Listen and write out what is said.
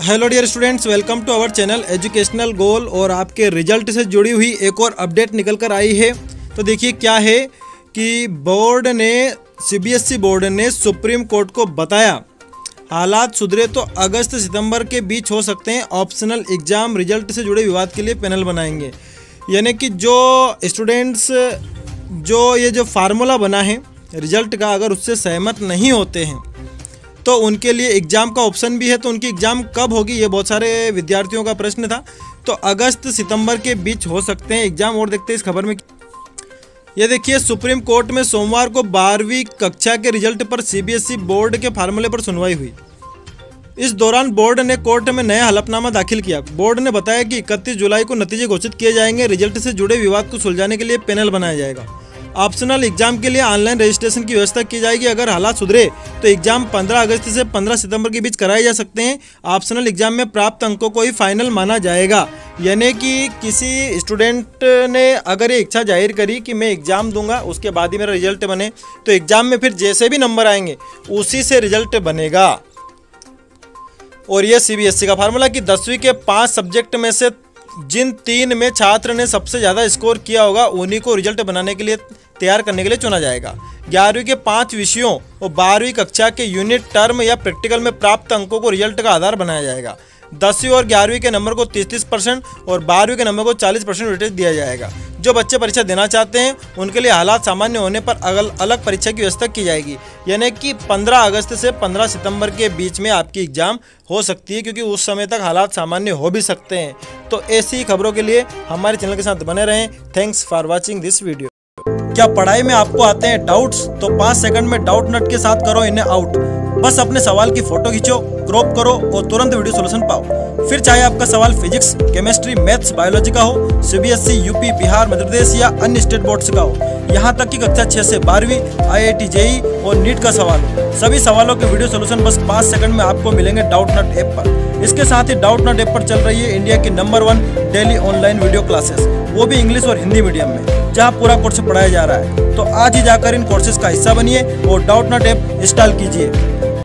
Hello dear students, welcome to our channel educational goal. और आपके result से जुड़ी हुई एक और अपडेट निकल कर आई है। तो देखिए क्या है कि बोर्ड ने सीबीएसई बोर्ड ने सुप्रीम कोर्ट को बताया हालात सुधरे तो अगस्त सितंबर के बीच हो सकते हैं ऑप्शनल एग्ज़ाम। रिजल्ट से जुड़े विवाद के लिए पैनल बनाएंगे। यानी कि जो स्टूडेंट्स जो फार्मूला बना है रिजल्ट का, अगर उससे सहमत नहीं होते हैं तो उनके लिए एग्ज़ाम का ऑप्शन भी है। तो उनकी एग्ज़ाम कब होगी, ये बहुत सारे विद्यार्थियों का प्रश्न था। तो अगस्त सितंबर के बीच हो सकते हैं एग्ज़ाम। और देखते हैं इस खबर में, ये देखिए सुप्रीम कोर्ट में सोमवार को 12वीं कक्षा के रिजल्ट पर सीबीएसई बोर्ड के फार्मूले पर सुनवाई हुई। इस दौरान बोर्ड ने कोर्ट में नया हलफनामा दाखिल किया। बोर्ड ने बताया कि 31 जुलाई को नतीजे घोषित किए जाएंगे। रिजल्ट से जुड़े विवाद को सुलझाने के लिए पैनल बनाया जाएगा। ऑप्शनल एग्जाम के लिए ऑनलाइन रजिस्ट्रेशन की व्यवस्था की जाएगी। अगर हालात सुधरे तो एग्जाम 15 अगस्त से 15 सितंबर के बीच कराए जा सकते हैं। ऑप्शनल एग्जाम में प्राप्त अंकों को ही फाइनल माना जाएगा। यानी कि किसी स्टूडेंट ने अगर ये इच्छा जाहिर करी कि मैं एग्ज़ाम दूंगा, उसके बाद ही मेरा रिजल्ट बने, तो एग्ज़ाम में फिर जैसे भी नंबर आएंगे उसी से रिजल्ट बनेगा। और ये सीबीएसई का फार्मूला कि 10वीं के 5 सब्जेक्ट में से जिन 3 में छात्र ने सबसे ज़्यादा स्कोर किया होगा उन्हीं को रिजल्ट बनाने के लिए तैयार करने के लिए चुना जाएगा। 11वीं के 5 विषयों और 12वीं कक्षा के यूनिट, टर्म या प्रैक्टिकल में प्राप्त अंकों को रिजल्ट का आधार बनाया जाएगा। 10वीं और 11वीं के नंबर को 30% और 12वीं के नंबर को 40% वेटेज दिया जाएगा। जो बच्चे परीक्षा देना चाहते हैं उनके लिए हालात सामान्य होने पर अलग परीक्षा की व्यवस्था की जाएगी। यानी कि 15 अगस्त से 15 सितंबर के बीच में आपकी एग्ज़ाम हो सकती है, क्योंकि उस समय तक हालात सामान्य हो भी सकते हैं। तो ऐसी खबरों के लिए हमारे चैनल के साथ बने रहें। Thanks for watching this video. क्या पढ़ाई में आपको आते हैं डाउट्स? तो 5 सेकंड में डाउट नट के साथ करो इन्हें आउट। बस अपने सवाल की फोटो खींचो, क्रॉप करो और तुरंत वीडियो सॉल्यूशन पाओ। फिर चाहे आपका सवाल फिजिक्स, केमिस्ट्री, मैथ्स, बायोलॉजी का हो, सीबीएसई, यूपी, बिहार, मध्य प्रदेश या अन्य स्टेट बोर्ड्स का हो, यहाँ तक कि कक्षा 6 से 12वीं, IIT, JEE और नीट का सवाल हो, सभी सवालों के वीडियो सॉल्यूशन बस 5 सेकंड में आपको मिलेंगे डाउट नट ऐप पर। इसके साथ ही डाउट नट ऐप पर चल रही है इंडिया की number 1 daily online video classes, वो भी इंग्लिश और हिंदी मीडियम में, जहाँ पूरा कोर्स पढ़ाया जा रहा है। तो आज ही जाकर इन कोर्सेज का हिस्सा बनिए और डाउट नट ऐप इंस्टॉल कीजिए।